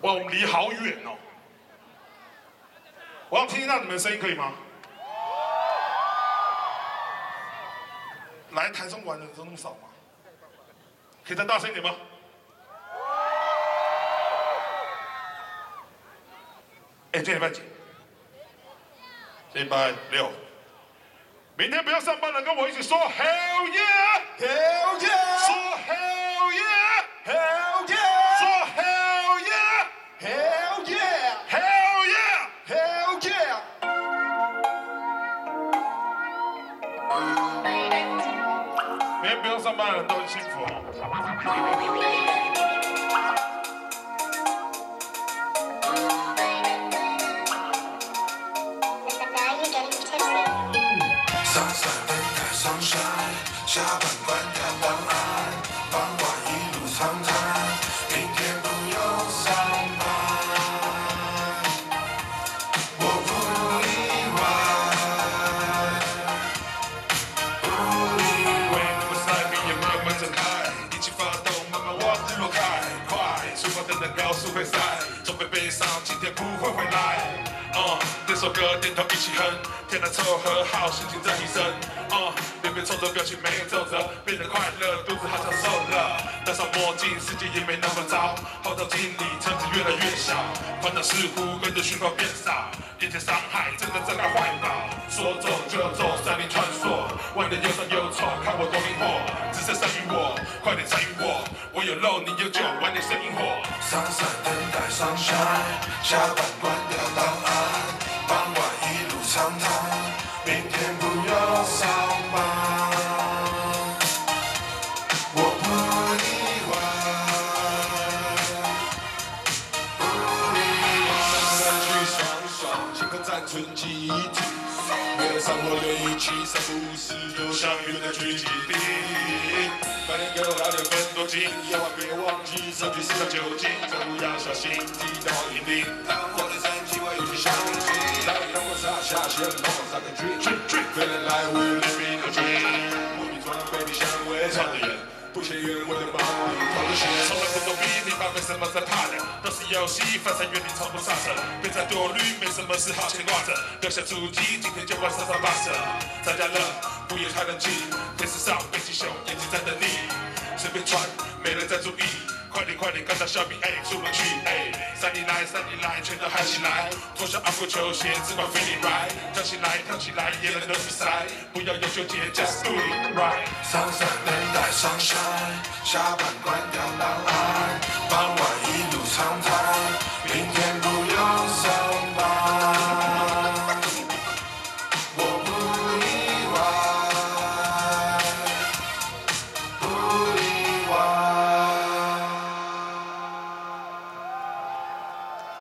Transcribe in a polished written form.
哇，我们离好远哦！我要听到你们的声音，可以吗？来台中玩的人都那么少吗？可以再大声一点吗？哎，今天礼拜几？礼拜6。明天不要上班了，跟我一起说 Hell yeah！Hell yeah！ 说 Hell yeah！Hell yeah！ 说 Hell yeah！Hell yeah！Hell yeah！Hell yeah！ 明天不用上班的人都很幸福哦。 下班关掉档案，傍晚一路长谈，明天不用上班，我不意外，不意外。 为我塞明也慢慢展开，一起发动，慢慢往日落开，快，出发等等高速会塞，总会悲伤，今天不会回来。这首歌点头一起哼，天南凑合好，心情在提升。脸别皱着，表情没有皱褶，变得快乐，肚子好像瘦了。戴上墨镜，世界也没那么糟。后照镜里，车子越来越小，烦恼似乎跟着讯号变少。眼前伤害真的在那怀抱，说走就走，山林穿梭，玩得又酸又臭，看我多灵活，只剩善于我，快点参与我。我有肉，你有酒，玩点生意火。 上山等待sunshine，下班关掉档案，傍晚一路长谈，明天不用上班，我不意外，不意外。山区爽爽，星空暂存记忆体，没有上火的一起，三不五时就相遇的聚集地。白天有2点分多金，夜晚别忘记社区4到9斤，走路要小心，地道一定。我的神奇，我一起相信。来让我撒下线，帮我撒个 dream，feeling like we're living a dream。我比装备比香味唱得远，不嫌远，我的毛里头的血。从来不懂比你爸没什么在怕的，都是游戏，翻山越岭从不刹车，别再多虑，没什么事好牵挂着，留下足迹，今天就晚上8折。参加了，不也太冷静，电视上北极熊眼睛在等你，随便穿，没人在注意。快点快点，赶上小兵，出门去，山里来山里来，全都喊起来，脱下阿布球鞋，只管 feeling right， 跳起来跳起来，也能都比赛，不要有纠结 ，just do it right。上山等待sunshine，下班关掉档案，傍晚一路长谈，明天。